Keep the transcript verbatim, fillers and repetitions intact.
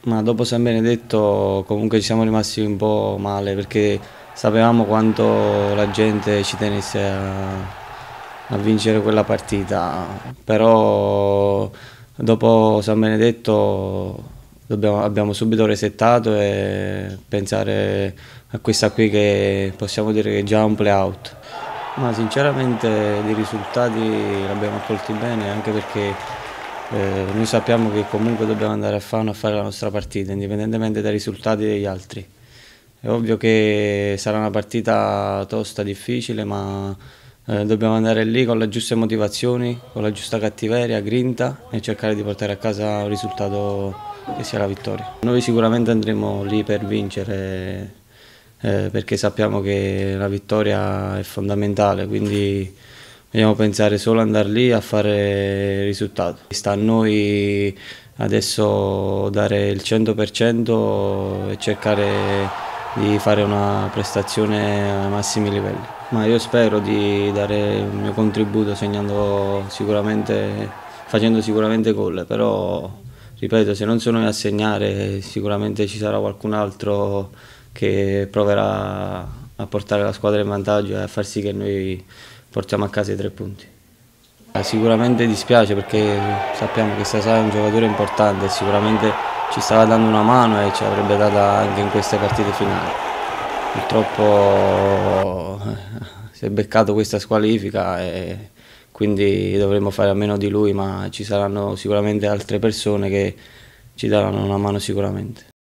Ma dopo San Benedetto comunque ci siamo rimasti un po' male perché sapevamo quanto la gente ci tenesse a, a vincere quella partita, però dopo San Benedetto dobbiamo- abbiamo subito resettato e pensare a questa qui che possiamo dire che è già un play-out. Ma sinceramente di risultati l'abbiamo accolti bene, anche perché eh, noi sappiamo che comunque dobbiamo andare a Fano a fare la nostra partita, indipendentemente dai risultati degli altri. È ovvio che sarà una partita tosta, difficile, ma eh, dobbiamo andare lì con le giuste motivazioni, con la giusta cattiveria, grinta e cercare di portare a casa un risultato che sia la vittoria. Noi sicuramente andremo lì per vincere, eh, perché sappiamo che la vittoria è fondamentale, quindi dobbiamo pensare solo ad andare lì a fare il risultato. Sta a noi adesso dare il cento per cento e cercare di fare una prestazione ai massimi livelli. Ma io spero di dare il mio contributo segnando sicuramente, facendo sicuramente gol, però ripeto, se non sono io a segnare sicuramente ci sarà qualcun altro che proverà a portare la squadra in vantaggio e a far sì che noi portiamo a casa i tre punti. Sicuramente dispiace perché sappiamo che Sasà è un giocatore importante e sicuramente ci stava dando una mano e ci avrebbe data anche in queste partite finali. Purtroppo eh, si è beccato questa squalifica e quindi dovremmo fare a meno di lui, ma ci saranno sicuramente altre persone che ci daranno una mano sicuramente.